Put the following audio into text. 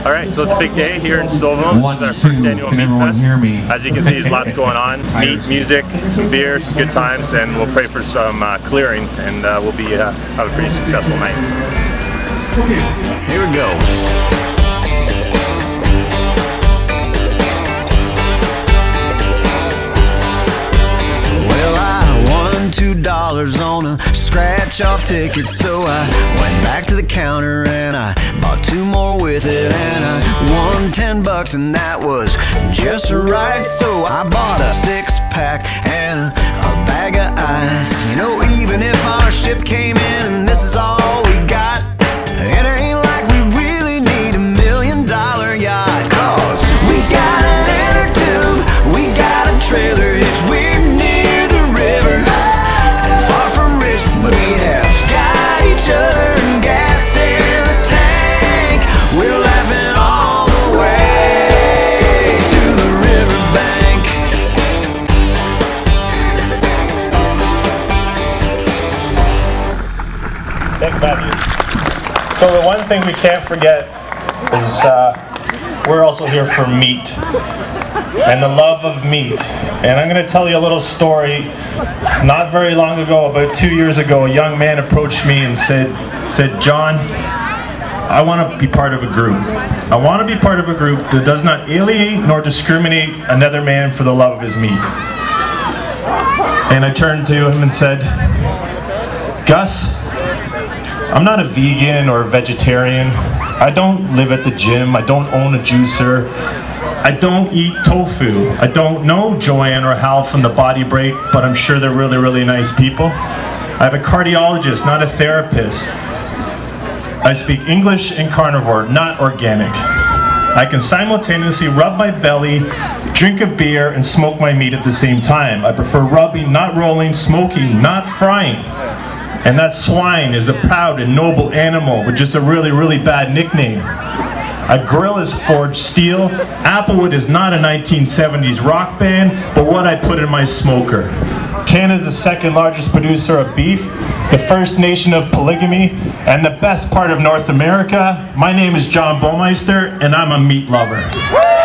All right, so it's a big day here in Stouffville. This is our first annual Meatfest. As you can see, there's lots going on. Meat, music, some beer, some good times, and we'll pray for some clearing, and we'll be have a pretty successful night. Here we go. $2 on a scratch-off ticket, so I went back to the counter and I bought 2 more with it, and I won $10, and that was just right. So I bought a 6-pack and a bag of ice. You know, even if our ship came in and this is all we got, it ain't like we really need $1 million yacht, 'cause we got an inner tube, we got a trailer hitch, we're near the river. But we have got each other and gas in the tank. We're laughing all the way to the riverbank. Thanks, Matthew. So the one thing we can't forget is we're also here for meat and the love of meat. And I'm going to tell you a little story. Not very long ago, about 2 years ago, a young man approached me and said, John, I want to be part of a group. I want to be part of a group that does not alienate nor discriminate another man for the love of his meat. And I turned to him and said, Gus, I'm not a vegan or a vegetarian. I don't live at the gym. I don't own a juicer. I don't eat tofu. I don't know Joanne or Hal from the Body Break, but I'm sure they're really, really nice people. I have a cardiologist, not a therapist. I speak English and carnivore, not organic. I can simultaneously rub my belly, drink a beer, and smoke my meat at the same time. I prefer rubbing, not rolling, smoking, not frying. And that swine is a proud and noble animal with just a really, really bad nickname. A grill is forged steel. Applewood is not a 1970s rock band, but what I put in my smoker. Canada's the 2nd largest producer of beef, the first nation of polygamy, and the best part of North America. My name is John Bouwmeister, and I'm a meat lover.